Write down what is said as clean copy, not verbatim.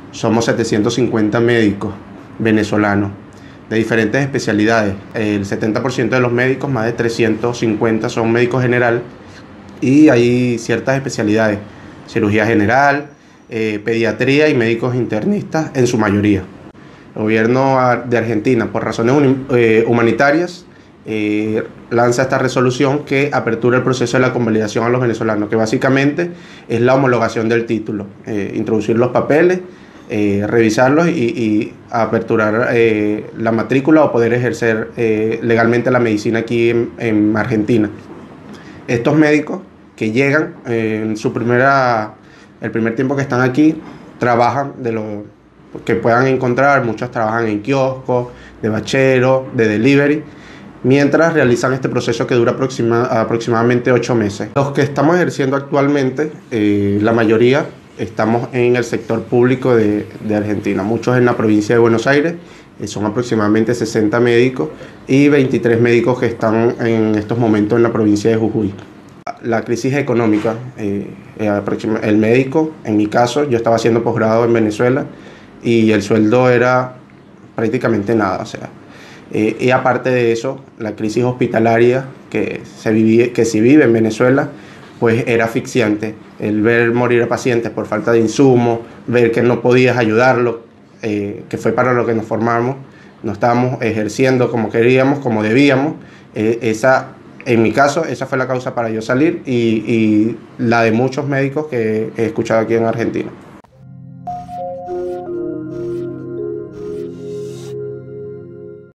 Somos 750 médicos venezolanos de diferentes especialidades. El 70% de los médicos, más de 350, son médicos general, y hay ciertas especialidades: cirugía general, pediatría y médicos internistas en su mayoría. El gobierno de Argentina, por razones humanitarias, lanza esta resolución que apertura el proceso de la convalidación a los venezolanos, que básicamente es la homologación del título, introducir los papeles, revisarlos y aperturar la matrícula o poder ejercer legalmente la medicina aquí en Argentina. Estos médicos que llegan en el primer tiempo que están aquí, trabajan de lo que puedan encontrar. Muchos trabajan en kioscos, de bachero, de delivery, mientras realizan este proceso que dura aproximadamente 8 meses. Los que estamos ejerciendo actualmente, la mayoría estamos en el sector público de Argentina, muchos en la provincia de Buenos Aires. Son aproximadamente 60 médicos y 23 médicos que están en estos momentos en la provincia de Jujuy. La crisis económica, el médico, en mi caso, yo estaba haciendo posgrado en Venezuela y el sueldo era prácticamente nada, o sea, y aparte de eso, la crisis hospitalaria que se vive en Venezuela, pues era asfixiante. El ver morir a pacientes por falta de insumos, ver que no podías ayudarlos, que fue para lo que nos formamos, no estábamos ejerciendo como queríamos, como debíamos. En mi caso, esa fue la causa para yo salir y la de muchos médicos que he escuchado aquí en Argentina.